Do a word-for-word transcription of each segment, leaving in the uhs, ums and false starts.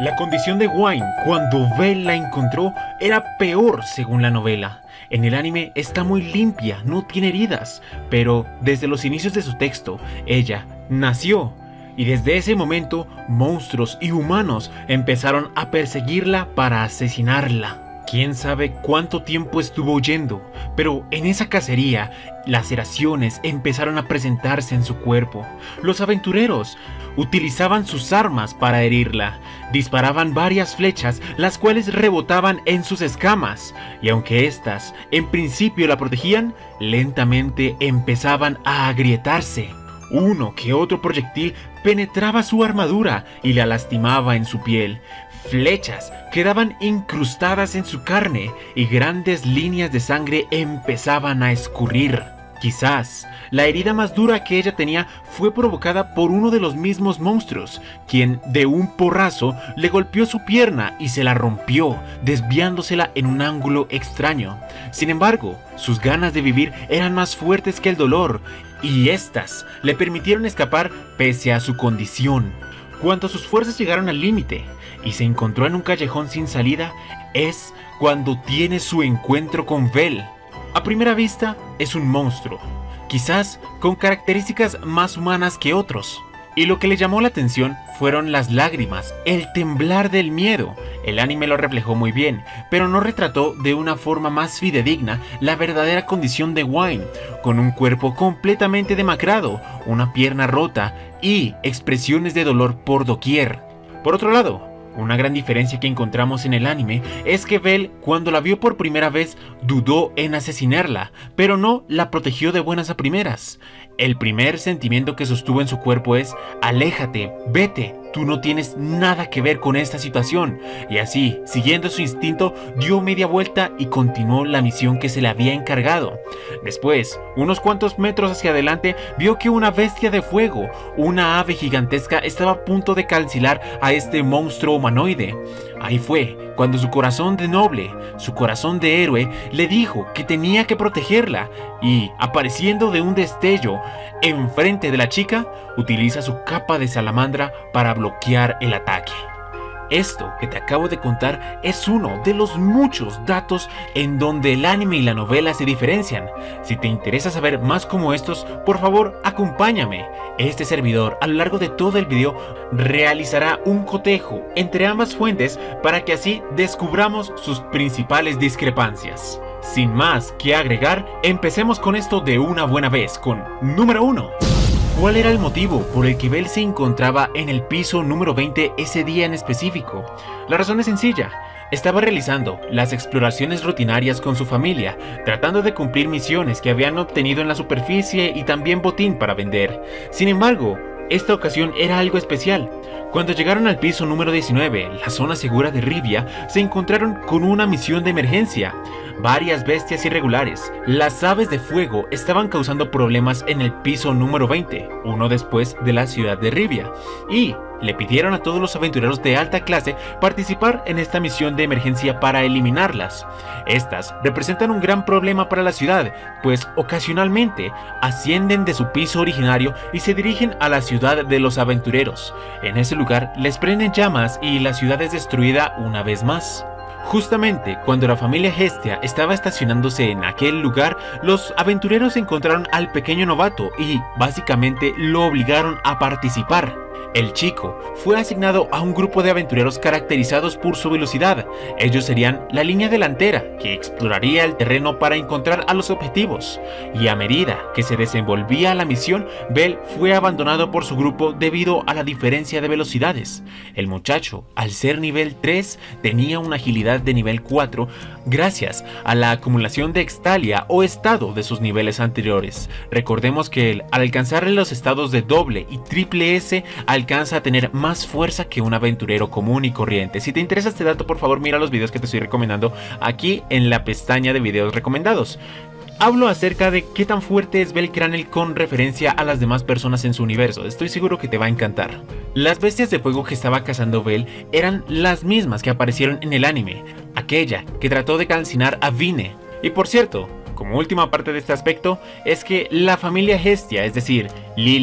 La condición de Wine cuando Belle la encontró era peor según la novela. En el anime está muy limpia, no tiene heridas, pero desde los inicios de su texto, ella nació. Y desde ese momento, monstruos y humanos empezaron a perseguirla para asesinarla. Quién sabe cuánto tiempo estuvo huyendo, pero en esa cacería, laceraciones empezaron a presentarse en su cuerpo. Los aventureros utilizaban sus armas para herirla, disparaban varias flechas, las cuales rebotaban en sus escamas, y aunque éstas en principio la protegían, lentamente empezaban a agrietarse. Uno que otro proyectil penetraba su armadura y la lastimaba en su piel. Flechas quedaban incrustadas en su carne y grandes líneas de sangre empezaban a escurrir. Quizás la herida más dura que ella tenía fue provocada por uno de los mismos monstruos, quien de un porrazo le golpeó su pierna y se la rompió, desviándosela en un ángulo extraño. Sin embargo, sus ganas de vivir eran más fuertes que el dolor, y éstas le permitieron escapar pese a su condición. Cuando sus fuerzas llegaron al límite y se encontró en un callejón sin salida, es cuando tiene su encuentro con Belle. A primera vista es un monstruo, quizás con características más humanas que otros. Y lo que le llamó la atención fueron las lágrimas, el temblar del miedo. El anime lo reflejó muy bien, pero no retrató de una forma más fidedigna la verdadera condición de Wine, con un cuerpo completamente demacrado, una pierna rota y expresiones de dolor por doquier. Por otro lado, una gran diferencia que encontramos en el anime es que Belle, cuando la vio por primera vez, dudó en asesinarla, pero no la protegió de buenas a primeras. El primer sentimiento que sostuvo en su cuerpo es: aléjate, vete, tú no tienes nada que ver con esta situación. Y así, siguiendo su instinto, dio media vuelta y continuó la misión que se le había encargado. Después, unos cuantos metros hacia adelante, vio que una bestia de fuego, una ave gigantesca, estaba a punto de calcilar a este monstruo humanoide. Ahí fue cuando su corazón de noble, su corazón de héroe, le dijo que tenía que protegerla, y apareciendo de un destello enfrente de la chica, utiliza su capa de salamandra para bloquear el ataque. Esto que te acabo de contar es uno de los muchos datos en donde el anime y la novela se diferencian. Si te interesa saber más como estos, por favor acompáñame. Este servidor a lo largo de todo el video realizará un cotejo entre ambas fuentes para que así descubramos sus principales discrepancias. Sin más que agregar, empecemos con esto de una buena vez con número uno. ¿Cuál era el motivo por el que Belle se encontraba en el piso número veinte ese día en específico? La razón es sencilla. Estaba realizando las exploraciones rutinarias con su familia, tratando de cumplir misiones que habían obtenido en la superficie y también botín para vender. Sin embargo, esta ocasión era algo especial. Cuando llegaron al piso número diecinueve, la zona segura de Rivia, se encontraron con una misión de emergencia. Varias bestias irregulares, las aves de fuego, estaban causando problemas en el piso número veinte, uno después de la ciudad de Rivia, y le pidieron a todos los aventureros de alta clase participar en esta misión de emergencia para eliminarlas. Estas representan un gran problema para la ciudad, pues ocasionalmente ascienden de su piso originario y se dirigen a la ciudad de los aventureros. En ese lugar les prenden llamas y la ciudad es destruida una vez más. Justamente cuando la familia Hestia estaba estacionándose en aquel lugar, los aventureros encontraron al pequeño novato y básicamente lo obligaron a participar. El chico fue asignado a un grupo de aventureros caracterizados por su velocidad. Ellos serían la línea delantera, que exploraría el terreno para encontrar a los objetivos. Y a medida que se desenvolvía la misión, Belle fue abandonado por su grupo debido a la diferencia de velocidades. El muchacho, al ser nivel tres, tenía una agilidad de nivel cuatro, gracias a la acumulación de Extalia o estado de sus niveles anteriores. Recordemos que él, al alcanzar los estados de doble y triple S, alcanza a tener más fuerza que un aventurero común y corriente. Si te interesa este dato, por favor mira los videos que te estoy recomendando aquí en la pestaña de videos recomendados. Hablo acerca de qué tan fuerte es Belle Cranel con referencia a las demás personas en su universo. Estoy seguro que te va a encantar. Las bestias de fuego que estaba cazando Belle eran las mismas que aparecieron en el anime, aquella que trató de calcinar a Vine. Y por cierto, como última parte de este aspecto, es que la familia Hestia, es decir, Lily,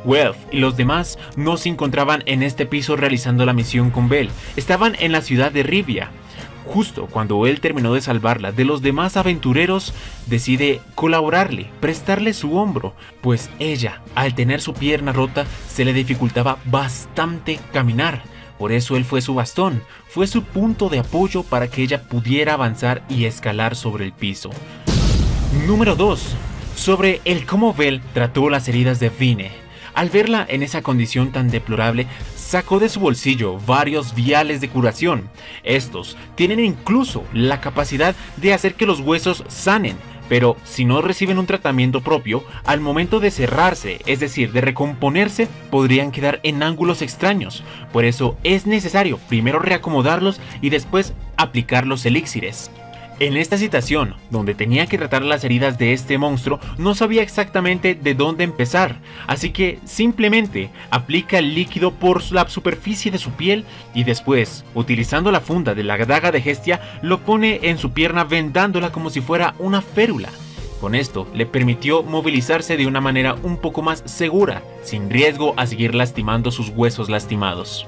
Welf y los demás no se encontraban en este piso realizando la misión con Belle, estaban en la ciudad de Rivia. Justo cuando él terminó de salvarla de los demás aventureros, decide colaborarle, prestarle su hombro, pues ella, al tener su pierna rota, se le dificultaba bastante caminar. Por eso él fue su bastón, fue su punto de apoyo para que ella pudiera avanzar y escalar sobre el piso. Número dos. Sobre el cómo Belle trató las heridas de Vine. Al verla en esa condición tan deplorable, sacó de su bolsillo varios viales de curación. Estos tienen incluso la capacidad de hacer que los huesos sanen, pero si no reciben un tratamiento propio, al momento de cerrarse, es decir, de recomponerse, podrían quedar en ángulos extraños. Por eso es necesario primero reacomodarlos y después aplicar los elixires. En esta situación, donde tenía que tratar las heridas de este monstruo, no sabía exactamente de dónde empezar, así que simplemente aplica el líquido por la superficie de su piel y después, utilizando la funda de la daga de Hestia, lo pone en su pierna vendándola como si fuera una férula. Con esto le permitió movilizarse de una manera un poco más segura, sin riesgo a seguir lastimando sus huesos lastimados.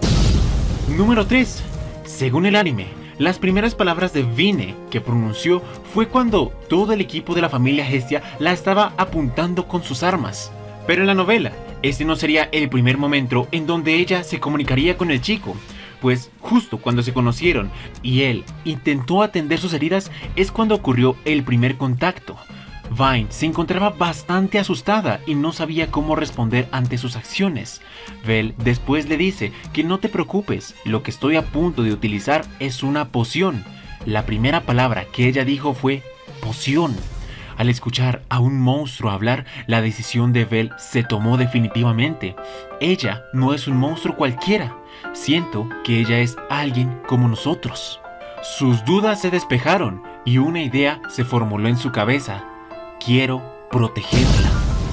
Número tres. Según el anime, las primeras palabras de Vine que pronunció fue cuando todo el equipo de la familia Hestia la estaba apuntando con sus armas. Pero en la novela, este no sería el primer momento en donde ella se comunicaría con el chico, pues justo cuando se conocieron y él intentó atender sus heridas es cuando ocurrió el primer contacto. Vine se encontraba bastante asustada y no sabía cómo responder ante sus acciones. Belle después le dice que no te preocupes, lo que estoy a punto de utilizar es una poción. La primera palabra que ella dijo fue poción. Al escuchar a un monstruo hablar, la decisión de Belle se tomó definitivamente. Ella no es un monstruo cualquiera. Siento que ella es alguien como nosotros. Sus dudas se despejaron y una idea se formuló en su cabeza. Quiero protegerla.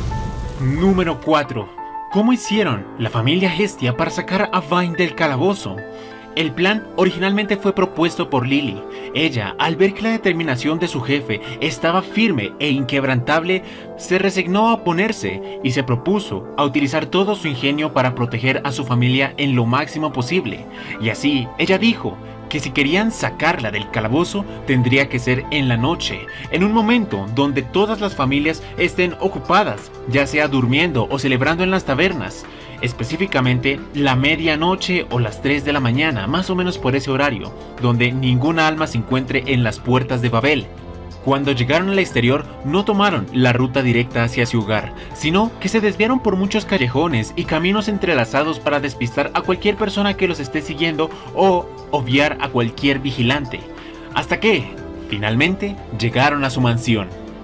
Número cuatro. ¿Cómo hicieron la familia Hestia para sacar a Vine del calabozo? El plan originalmente fue propuesto por Lily. Ella, al ver que la determinación de su jefe estaba firme e inquebrantable, se resignó a oponerse y se propuso a utilizar todo su ingenio para proteger a su familia en lo máximo posible. Y así, ella dijo que si querían sacarla del calabozo tendría que ser en la noche, en un momento donde todas las familias estén ocupadas, ya sea durmiendo o celebrando en las tabernas, específicamente la medianoche o las tres de la mañana, más o menos por ese horario, donde ninguna alma se encuentre en las puertas de Babel. Cuando llegaron al exterior, no tomaron la ruta directa hacia su hogar, sino que se desviaron por muchos callejones y caminos entrelazados para despistar a cualquier persona que los esté siguiendo o obviar a cualquier vigilante. Hasta que, finalmente, llegaron a su mansión.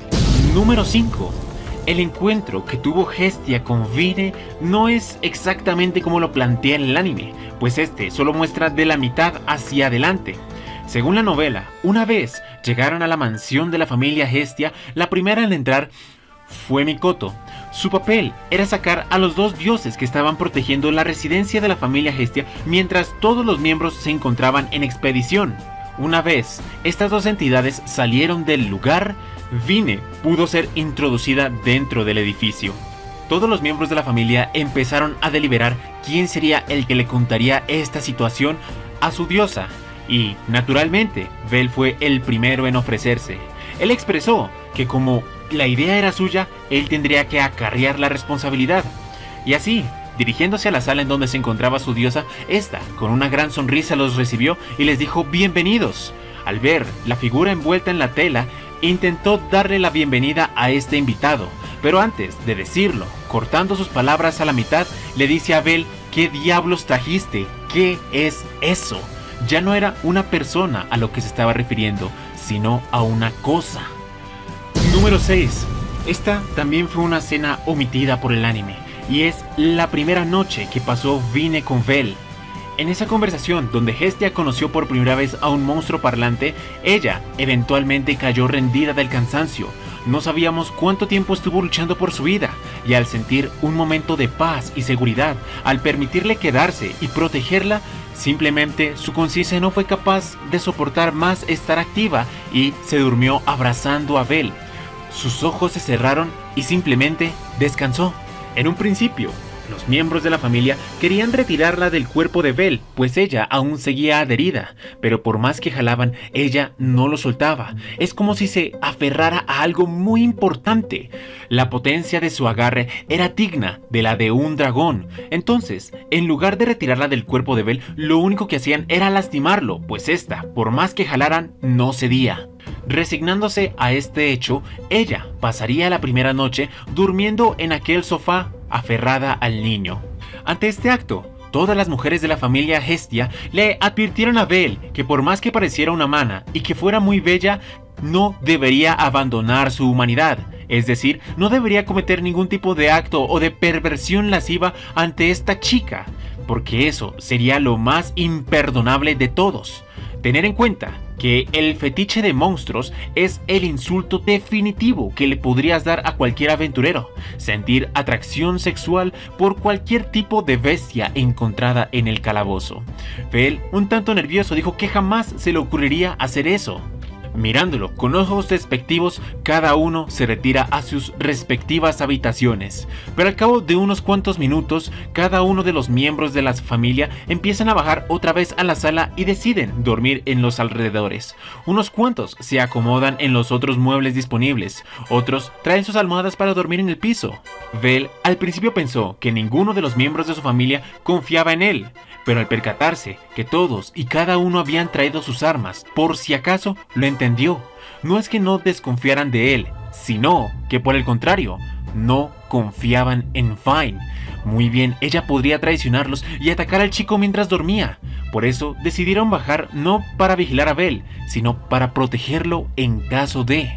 Número cinco. El encuentro que tuvo Hestia con Vine no es exactamente como lo plantea en el anime, pues este solo muestra de la mitad hacia adelante. Según la novela, una vez llegaron a la mansión de la familia Hestia, la primera en entrar fue Mikoto. Su papel era sacar a los dos dioses que estaban protegiendo la residencia de la familia Hestia mientras todos los miembros se encontraban en expedición. Una vez estas dos entidades salieron del lugar, Vine pudo ser introducida dentro del edificio. Todos los miembros de la familia empezaron a deliberar quién sería el que le contaría esta situación a su diosa. Y, naturalmente, Belle fue el primero en ofrecerse. Él expresó que como la idea era suya, él tendría que acarrear la responsabilidad. Y así, dirigiéndose a la sala en donde se encontraba su diosa, esta, con una gran sonrisa, los recibió y les dijo bienvenidos. Al ver la figura envuelta en la tela, intentó darle la bienvenida a este invitado, pero antes de decirlo, cortando sus palabras a la mitad, le dice a Belle, ¿qué diablos trajiste? ¿Qué es eso? Ya no era una persona a lo que se estaba refiriendo, sino a una cosa. Número seis. Esta también fue una escena omitida por el anime, y es la primera noche que pasó Vine con Belle. En esa conversación donde Hestia conoció por primera vez a un monstruo parlante, ella eventualmente cayó rendida del cansancio. No sabíamos cuánto tiempo estuvo luchando por su vida, y al sentir un momento de paz y seguridad, al permitirle quedarse y protegerla, simplemente su conciencia no fue capaz de soportar más estar activa y se durmió abrazando a Belle. Sus ojos se cerraron y simplemente descansó. En un principio, los miembros de la familia querían retirarla del cuerpo de Belle, pues ella aún seguía adherida, pero por más que jalaban, ella no lo soltaba. Es como si se aferrara a algo muy importante. La potencia de su agarre era digna de la de un dragón. Entonces, en lugar de retirarla del cuerpo de Belle, lo único que hacían era lastimarlo, pues esta, por más que jalaran, no cedía. Resignándose a este hecho, ella pasaría la primera noche durmiendo en aquel sofá, aferrada al niño. Ante este acto, todas las mujeres de la familia Hestia le advirtieron a Belle que por más que pareciera una mana y que fuera muy bella, no debería abandonar su humanidad, es decir, no debería cometer ningún tipo de acto o de perversión lasciva ante esta chica, porque eso sería lo más imperdonable de todos. Tener en cuenta que el fetiche de monstruos es el insulto definitivo que le podrías dar a cualquier aventurero. Sentir atracción sexual por cualquier tipo de bestia encontrada en el calabozo. Belle, un tanto nervioso, dijo que jamás se le ocurriría hacer eso. Mirándolo con ojos despectivos, cada uno se retira a sus respectivas habitaciones. Pero al cabo de unos cuantos minutos, cada uno de los miembros de la familia empiezan a bajar otra vez a la sala y deciden dormir en los alrededores. Unos cuantos se acomodan en los otros muebles disponibles, otros traen sus almohadas para dormir en el piso. Belle al principio pensó que ninguno de los miembros de su familia confiaba en él, pero al percatarse que todos y cada uno habían traído sus armas, por si acaso, lo entendió. No es que no desconfiaran de él, sino que por el contrario, no confiaban en Vine. Muy bien, ella podría traicionarlos y atacar al chico mientras dormía. Por eso decidieron bajar no para vigilar a Belle, sino para protegerlo en caso de...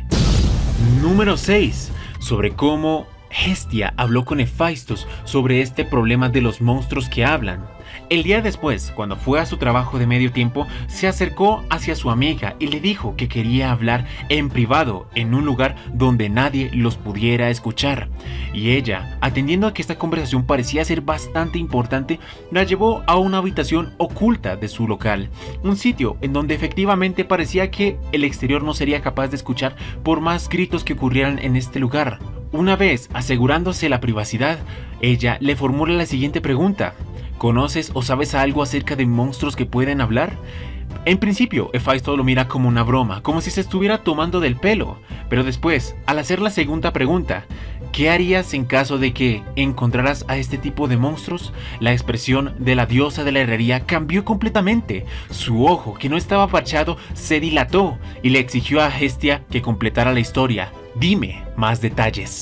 Número seis. Sobre cómo Hestia habló con Hephaestus sobre este problema de los monstruos que hablan. El día después, cuando fue a su trabajo de medio tiempo, se acercó hacia su amiga y le dijo que quería hablar en privado en un lugar donde nadie los pudiera escuchar. Y ella, atendiendo a que esta conversación parecía ser bastante importante, la llevó a una habitación oculta de su local, un sitio en donde efectivamente parecía que el exterior no sería capaz de escuchar por más gritos que ocurrieran en este lugar. Una vez asegurándose la privacidad, ella le formula la siguiente pregunta: ¿conoces o sabes algo acerca de monstruos que pueden hablar? En principio, Hephaestus lo mira como una broma, como si se estuviera tomando del pelo, pero después, al hacer la segunda pregunta, ¿qué harías en caso de que encontraras a este tipo de monstruos? La expresión de la diosa de la herrería cambió completamente. Su ojo, que no estaba parchado, se dilató y le exigió a Hestia que completara la historia. Dime más detalles.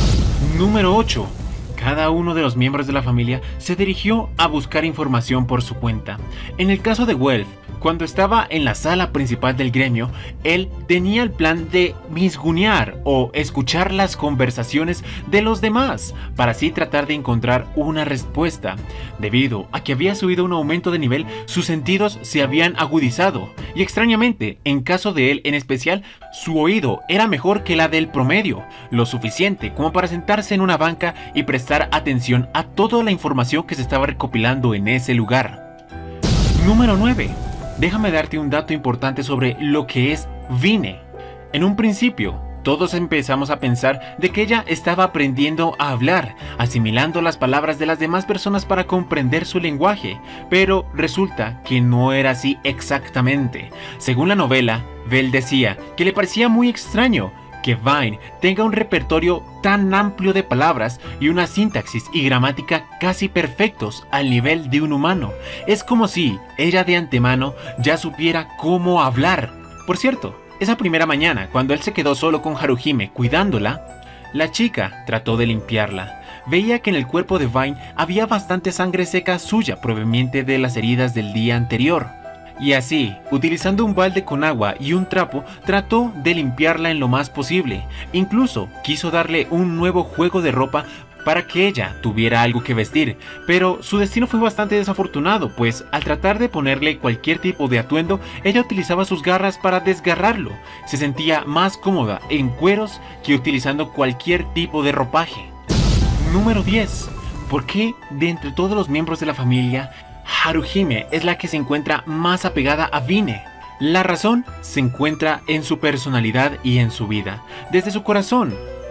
Número ocho. Cada uno de los miembros de la familia se dirigió a buscar información por su cuenta. En el caso de Welf, cuando estaba en la sala principal del gremio, él tenía el plan de misgunear o escuchar las conversaciones de los demás, para así tratar de encontrar una respuesta. Debido a que había subido un aumento de nivel, sus sentidos se habían agudizado, y extrañamente, en caso de él en especial, su oído era mejor que la del promedio, lo suficiente como para sentarse en una banca y prestar atención a toda la información que se estaba recopilando en ese lugar. Número nueve. Déjame darte un dato importante sobre lo que es Vine. En un principio, todos empezamos a pensar de que ella estaba aprendiendo a hablar, asimilando las palabras de las demás personas para comprender su lenguaje, pero resulta que no era así exactamente. Según la novela, Belle decía que le parecía muy extraño que Vine tenga un repertorio tan amplio de palabras y una sintaxis y gramática casi perfectos al nivel de un humano. Es como si ella de antemano ya supiera cómo hablar. Por cierto, esa primera mañana, cuando él se quedó solo con Haruhime cuidándola, la chica trató de limpiarla. Veía que en el cuerpo de Vine había bastante sangre seca suya proveniente de las heridas del día anterior. Y así, utilizando un balde con agua y un trapo, trató de limpiarla en lo más posible. Incluso quiso darle un nuevo juego de ropa para que ella tuviera algo que vestir, pero su destino fue bastante desafortunado, pues al tratar de ponerle cualquier tipo de atuendo, ella utilizaba sus garras para desgarrarlo. Se sentía más cómoda en cueros que utilizando cualquier tipo de ropaje. Número diez. ¿Por qué de entre todos los miembros de la familia, Haruhime es la que se encuentra más apegada a Vine? La razón se encuentra en su personalidad y en su vida. Desde su corazón,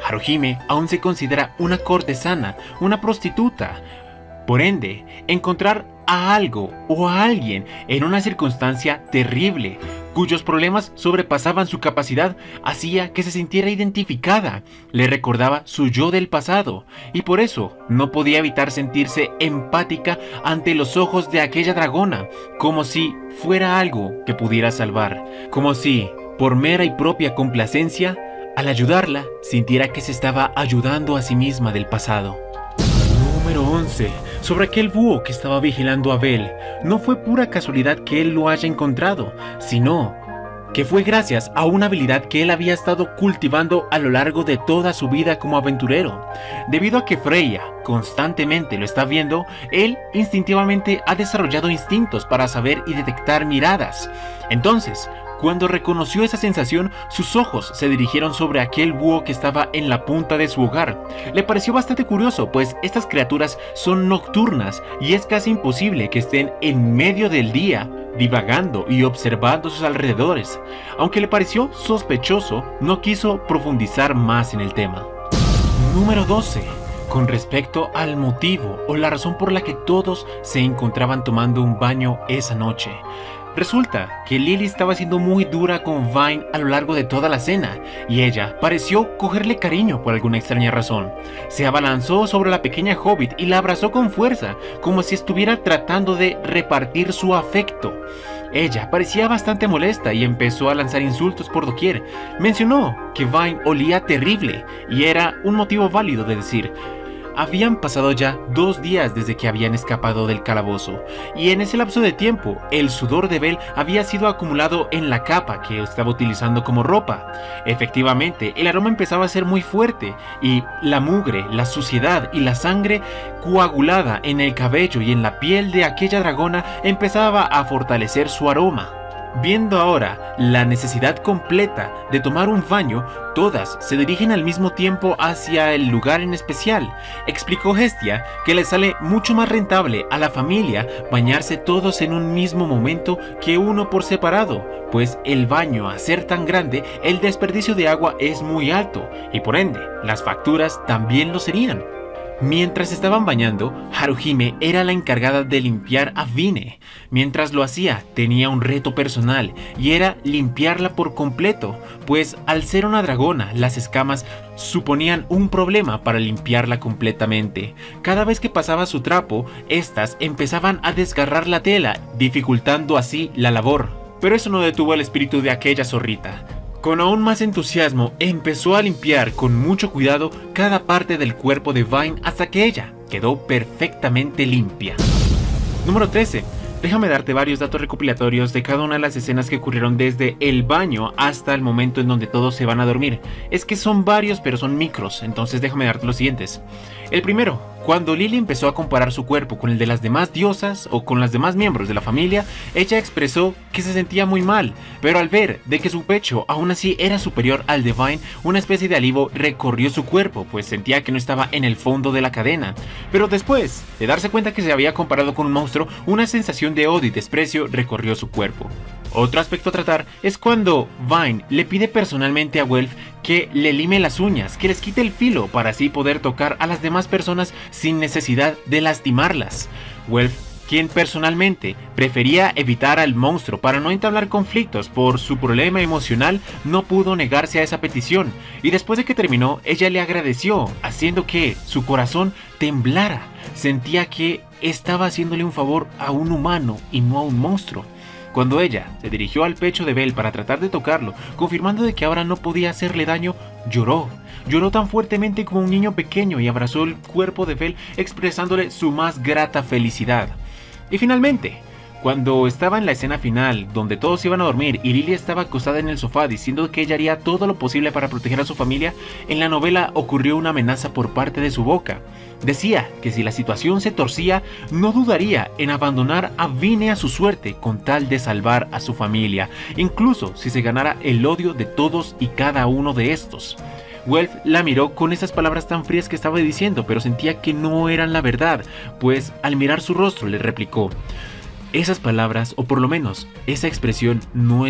Haruhime aún se considera una cortesana, una prostituta. Por ende, encontrar a algo o a alguien en una circunstancia terrible, cuyos problemas sobrepasaban su capacidad, hacía que se sintiera identificada, le recordaba su yo del pasado, y por eso no podía evitar sentirse empática ante los ojos de aquella dragona, como si fuera algo que pudiera salvar, como si, por mera y propia complacencia, al ayudarla, sintiera que se estaba ayudando a sí misma del pasado. Número once. Sobre aquel búho que estaba vigilando a Belle. No fue pura casualidad que él lo haya encontrado, sino que fue gracias a una habilidad que él había estado cultivando a lo largo de toda su vida como aventurero. Debido a que Freya constantemente lo está viendo, él instintivamente ha desarrollado instintos para saber y detectar miradas. Entonces, cuando reconoció esa sensación, sus ojos se dirigieron sobre aquel búho que estaba en la punta de su hogar. Le pareció bastante curioso, pues estas criaturas son nocturnas y es casi imposible que estén en medio del día, divagando y observando sus alrededores. Aunque le pareció sospechoso, no quiso profundizar más en el tema. Número doce. Con respecto al motivo o la razón por la que todos se encontraban tomando un baño esa noche. Resulta que Lily estaba siendo muy dura con Vine a lo largo de toda la cena, y ella pareció cogerle cariño por alguna extraña razón. Se abalanzó sobre la pequeña hobbit y la abrazó con fuerza, como si estuviera tratando de repartir su afecto. Ella parecía bastante molesta y empezó a lanzar insultos por doquier. Mencionó que Vine olía terrible, y era un motivo válido de decir. Habían pasado ya dos días desde que habían escapado del calabozo, y en ese lapso de tiempo, el sudor de Belle había sido acumulado en la capa que estaba utilizando como ropa. Efectivamente, el aroma empezaba a ser muy fuerte, y la mugre, la suciedad y la sangre coagulada en el cabello y en la piel de aquella dragona empezaba a fortalecer su aroma. Viendo ahora la necesidad completa de tomar un baño, todas se dirigen al mismo tiempo hacia el lugar en especial. Explicó Hestia que le sale mucho más rentable a la familia bañarse todos en un mismo momento que uno por separado, pues el baño, a ser tan grande, el desperdicio de agua es muy alto y por ende las facturas también lo serían. Mientras estaban bañando, Haruhime era la encargada de limpiar a Vine. Mientras lo hacía, tenía un reto personal y era limpiarla por completo, pues al ser una dragona, las escamas suponían un problema para limpiarla completamente. Cada vez que pasaba su trapo, estas empezaban a desgarrar la tela, dificultando así la labor. Pero eso no detuvo el espíritu de aquella zorrita. Con aún más entusiasmo, empezó a limpiar con mucho cuidado cada parte del cuerpo de Vine hasta que ella quedó perfectamente limpia. Número trece. Déjame darte varios datos recopilatorios de cada una de las escenas que ocurrieron desde el baño hasta el momento en donde todos se van a dormir. Es que son varios, pero son micros, entonces déjame darte los siguientes. El primero, cuando Lily empezó a comparar su cuerpo con el de las demás diosas o con las demás miembros de la familia, ella expresó que se sentía muy mal, pero al ver de que su pecho aún así era superior al de Vine, una especie de alivio recorrió su cuerpo, pues sentía que no estaba en el fondo de la cadena. Pero después de darse cuenta que se había comparado con un monstruo, una sensación de odio y desprecio recorrió su cuerpo. Otro aspecto a tratar es cuando Vine le pide personalmente a Welf que le lime las uñas, que les quite el filo para así poder tocar a las demás personas sin necesidad de lastimarlas. Welf, quien personalmente prefería evitar al monstruo para no entablar conflictos por su problema emocional, no pudo negarse a esa petición, y después de que terminó, ella le agradeció, haciendo que su corazón temblara. Sentía que estaba haciéndole un favor a un humano y no a un monstruo. Cuando ella se dirigió al pecho de Belle para tratar de tocarlo, confirmando de que ahora no podía hacerle daño, lloró. Lloró tan fuertemente como un niño pequeño y abrazó el cuerpo de Belle expresándole su más grata felicidad. Y finalmente, cuando estaba en la escena final, donde todos iban a dormir y Lily estaba acostada en el sofá diciendo que ella haría todo lo posible para proteger a su familia, en la novela ocurrió una amenaza por parte de su boca. Decía que si la situación se torcía, no dudaría en abandonar a Vine a su suerte con tal de salvar a su familia, incluso si se ganara el odio de todos y cada uno de estos. Welf la miró con esas palabras tan frías que estaba diciendo, pero sentía que no eran la verdad, pues al mirar su rostro le replicó: esas palabras, o por lo menos esa expresión, no es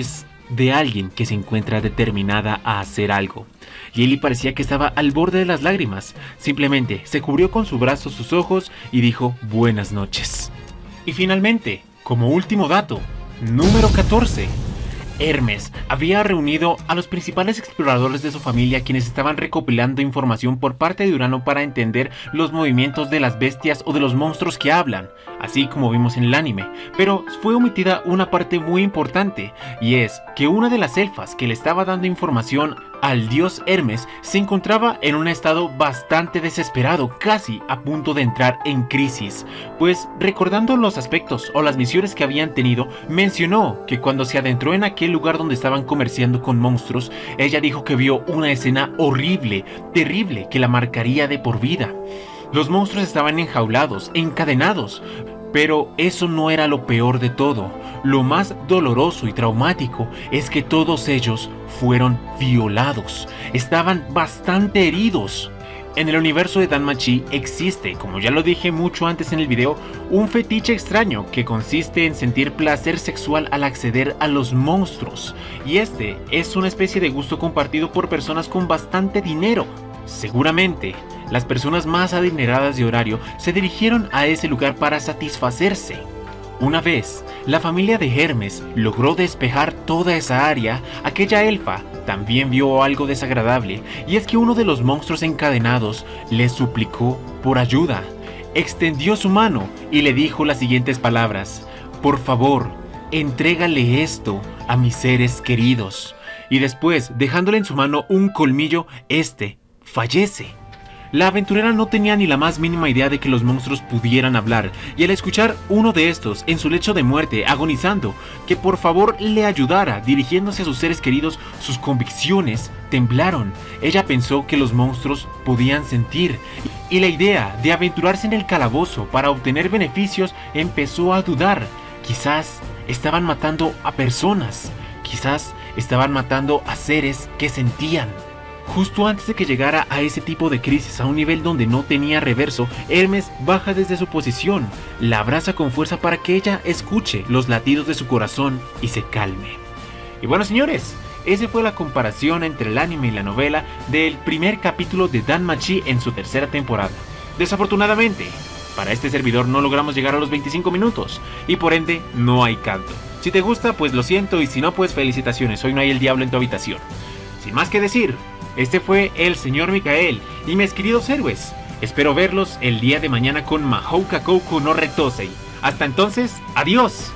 de alguien que se encuentra determinada a hacer algo. Y Ellie parecía que estaba al borde de las lágrimas. Simplemente se cubrió con su brazo sus ojos y dijo buenas noches. Y finalmente, como último dato, número catorce. Hermes había reunido a los principales exploradores de su familia, quienes estaban recopilando información por parte de Urano para entender los movimientos de las bestias o de los monstruos que hablan, así como vimos en el anime. Pero fue omitida una parte muy importante, y es que una de las elfas que le estaba dando información al dios Hermes se encontraba en un estado bastante desesperado, casi a punto de entrar en crisis, pues recordando los aspectos o las misiones que habían tenido, mencionó que cuando se adentró en aquel lugar donde estaban comerciando con monstruos, ella dijo que vio una escena horrible, terrible, que la marcaría de por vida. Los monstruos estaban enjaulados, encadenados. Pero eso no era lo peor de todo. Lo más doloroso y traumático es que todos ellos fueron violados. Estaban bastante heridos. En el universo de Danmachi existe, como ya lo dije mucho antes en el video, un fetiche extraño que consiste en sentir placer sexual al acceder a los monstruos. Y este es una especie de gusto compartido por personas con bastante dinero. Seguramente, las personas más adineradas de Horario se dirigieron a ese lugar para satisfacerse. Una vez, la familia de Hermes logró despejar toda esa área, aquella elfa también vio algo desagradable, y es que uno de los monstruos encadenados le suplicó por ayuda. Extendió su mano y le dijo las siguientes palabras: por favor, entrégale esto a mis seres queridos. Y después, dejándole en su mano un colmillo, este fallece. La aventurera no tenía ni la más mínima idea de que los monstruos pudieran hablar, y al escuchar uno de estos en su lecho de muerte, agonizando, que por favor le ayudara dirigiéndose a sus seres queridos, sus convicciones temblaron. Ella pensó que los monstruos podían sentir, y la idea de aventurarse en el calabozo para obtener beneficios empezó a dudar. Quizás estaban matando a personas, quizás estaban matando a seres que sentían. Justo antes de que llegara a ese tipo de crisis a un nivel donde no tenía reverso, Hermes baja desde su posición, la abraza con fuerza para que ella escuche los latidos de su corazón y se calme. Y bueno, señores, esa fue la comparación entre el anime y la novela del primer capítulo de Danmachi en su tercera temporada. Desafortunadamente, para este servidor no logramos llegar a los veinticinco minutos y por ende no hay canto. Si te gusta, pues lo siento, y si no, pues felicitaciones, hoy no hay el diablo en tu habitación. Sin más que decir, este fue el señor Mikael y mis queridos héroes. Espero verlos el día de mañana con Mahou Kakoku no Retosei. Hasta entonces, adiós.